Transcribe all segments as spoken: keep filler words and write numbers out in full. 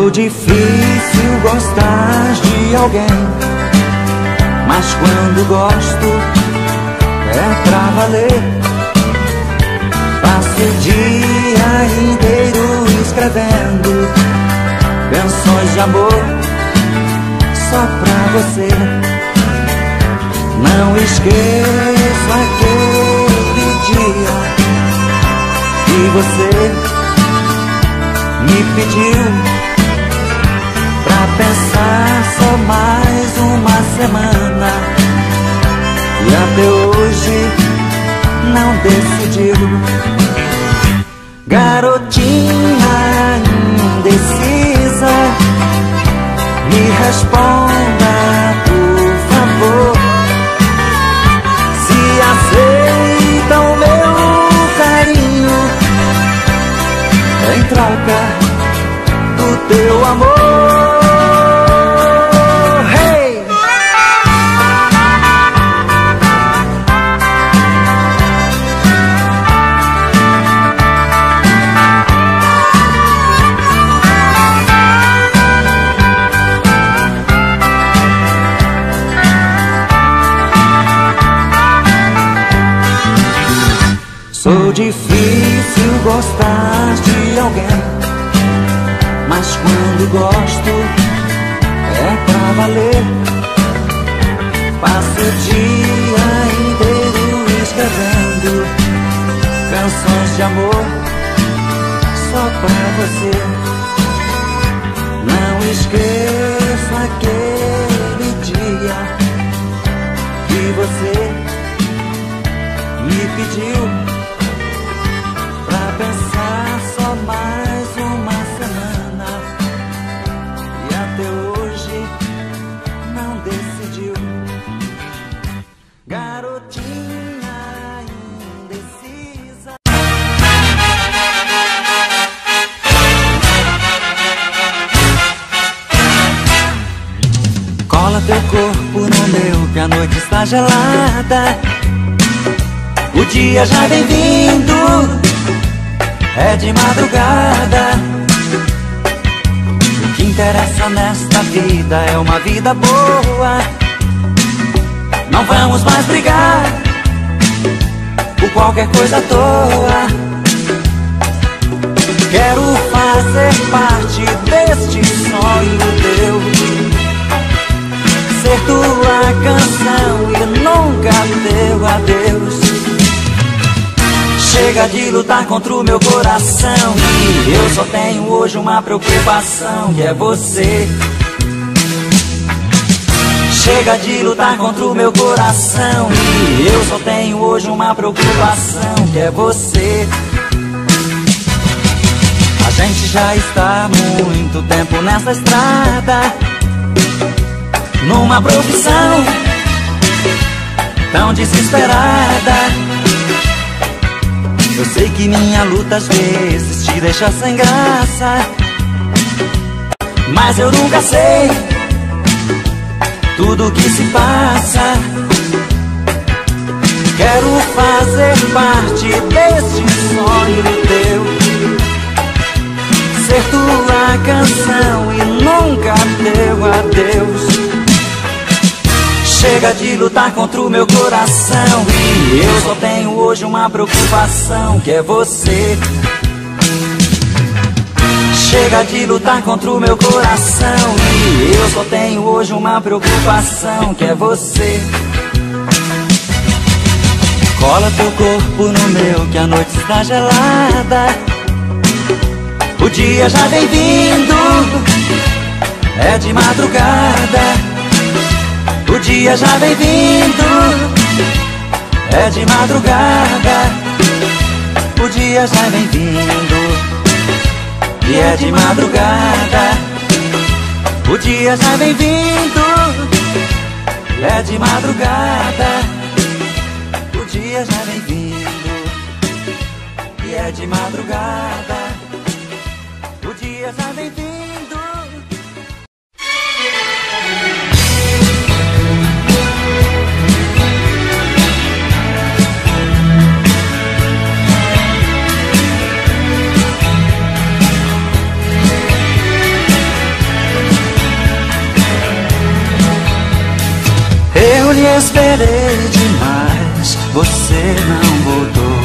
Sou difícil gostar de alguém, mas quando gosto é pra valer. Passo o dia inteiro escrevendo canções de amor só pra você. Não esqueço aquele dia que você me pediu pra pensar só mais uma semana, e até hoje não decidiu. Garotinha indecisa, me responda por favor, se aceita o meu carinho em troca do teu amor. Hey! Sou difícil gostar de alguém, mas quando gosto é pra valer. Passo o dia inteiro escrevendo canções de amor só pra você. Não esqueço aquele dia que você me pediu pra pensar só mais uma semana, e até hoje não decidiu. Garotinha indecisa. Cola teu corpo no meu que a noite está gelada, o dia já vem vindo, é de madrugada. O que interessa nesta vida é uma vida boa. Não vamos mais brigar por qualquer coisa à toa. Quero fazer parte deste sonho teu, ser tua canção e nunca teu adeus. Chega de lutar contra o meu coração, e eu só tenho hoje uma preocupação, que é você. Chega de lutar contra o meu coração, e eu só tenho hoje uma preocupação, que é você. A gente já está há muito tempo nessa estrada, numa profissão tão desesperada. Eu sei que minha luta às vezes te deixa sem graça, mas eu nunca sei tudo o que se passa. Quero fazer parte deste sonho teu, ser tua canção e nunca teu adeus. Chega de lutar contra o meu coração, e eu só tenho hoje uma preocupação, que é você. Chega de lutar contra o meu coração, e eu só tenho hoje uma preocupação, que é você. Cola teu corpo no meu que a noite está gelada, o dia já vem vindo, é de madrugada. O dia já vem vindo, é de madrugada. O dia já vem vindo, e é de madrugada. O dia já vem vindo, é de madrugada. O dia já vem vindo, e é de madrugada. O dia já vem vindo. esperei demais, você não voltou.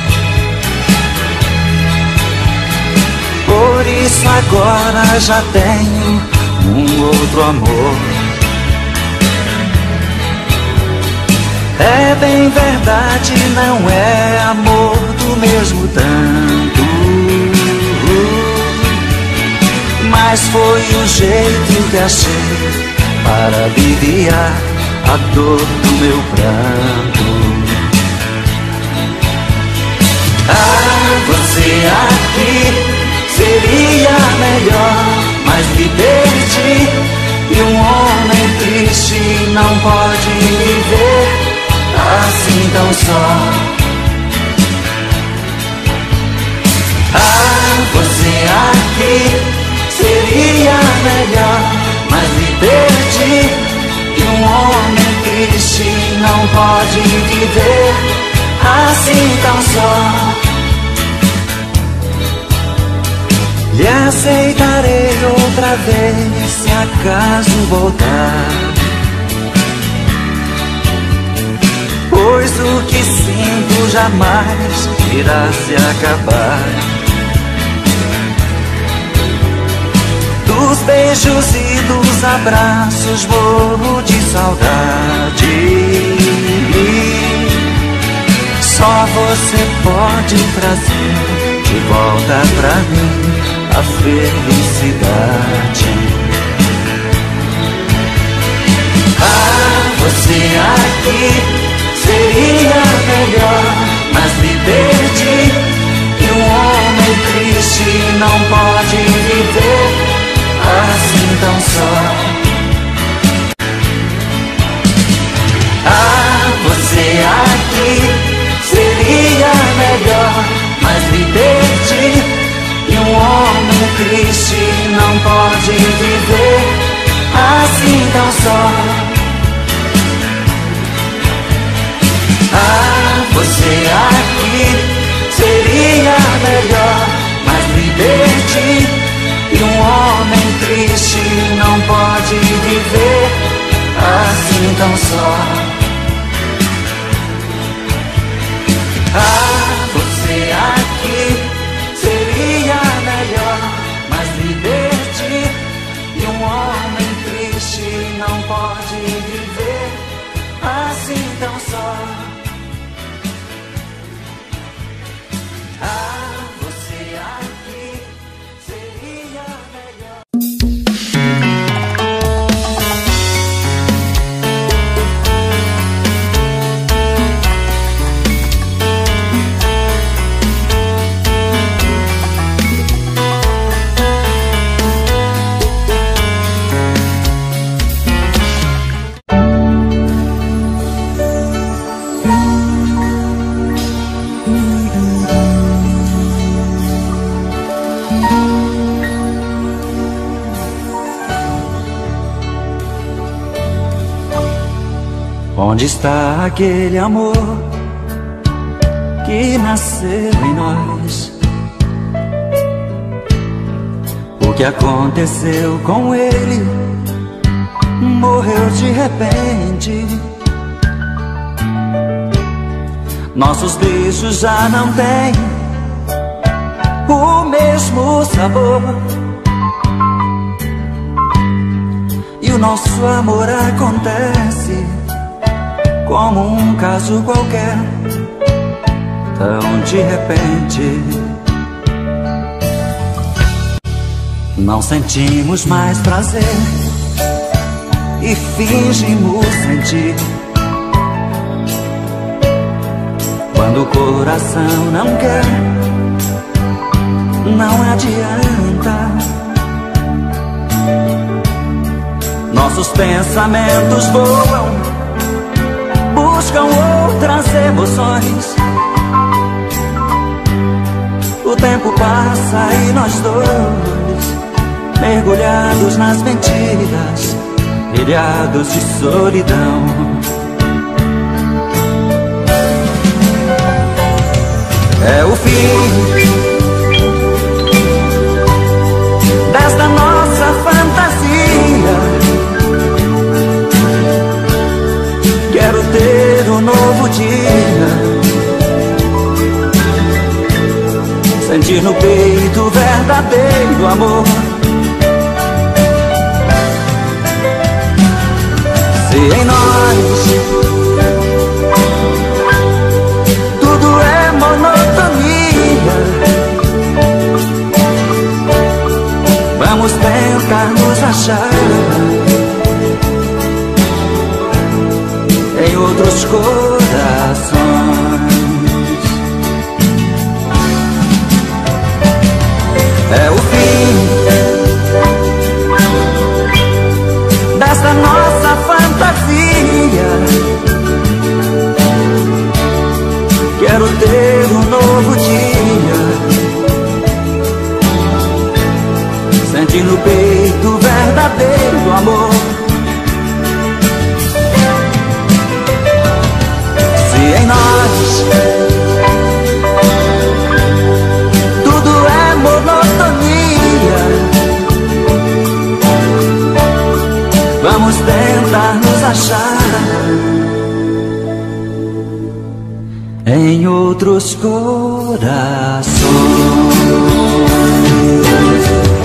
Por isso agora já tenho um outro amor. É bem verdade, não é amor do mesmo tanto, mas foi o jeito que achei para aliviar a dor do meu pranto. Ah, você aqui seria melhor, mas me perdi. E um homem triste não pode viver assim tão só. Ah, você aqui seria melhor, mas me perdi. E um homem triste não pode viver assim tão só. Lhe aceitarei outra vez se acaso voltar, pois o que sinto jamais irá se acabar. Dos beijos e dos abraços morro de saudade. Só você pode trazer de volta pra mim a felicidade. Ah, você aqui seria melhor, mas me perdi. E um homem triste não pode viver assim tão só. Ah, você aqui seria melhor, mas me perdi. E um homem triste não pode viver assim tão só. Ah, você aqui seria melhor, mas me perdi. E um homem triste não pode viver assim tão só. Ah, você aqui seria melhor, mas me perdi. E um homem triste não pode viver assim tão só. Ah, você aqui seria melhor. Onde está aquele amor que nasceu em nós? O que aconteceu com ele? Morreu de repente. Nossos beijos já não têm o mesmo sabor, e o nosso amor acontece como um caso qualquer, tão de repente. Não sentimos mais prazer e fingimos sentir. Quando o coração não quer, não adianta. Nossos pensamentos voam, buscam outras emoções. O tempo passa e nós dois, mergulhados nas mentiras, ilhados de solidão. É o fim desta nossa fantasia. Quero ter sentir no peito o verdadeiro amor. Se em nós tudo é monotonia, vamos tentar nos achar em outros corações. É o fim dessa nossa fantasia. Quero ter um novo dia, sentir no peito o verdadeiro amor. Se em nós tudo é monotonia, vamos tentar nos achar em outros corações.